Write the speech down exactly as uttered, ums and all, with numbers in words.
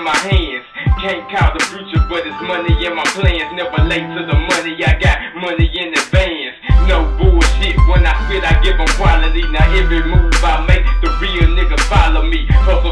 my hands. Can't call the future, but it's money in my plans. Never late to the money, I got money in advance. No bullshit, when I spit I give them quality. Now every move I make, the real niggas follow me. Hustle